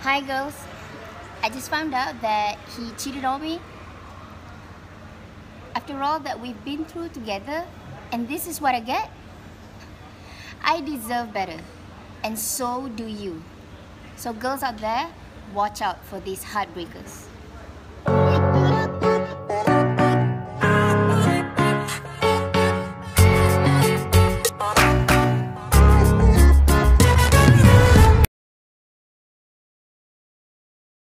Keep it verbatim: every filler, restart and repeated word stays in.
Hi girls, I just found out that he cheated on me. After all that we've been through together, and this is what I get? I deserve better, and so do you. So girls out there, watch out for these heartbreakers.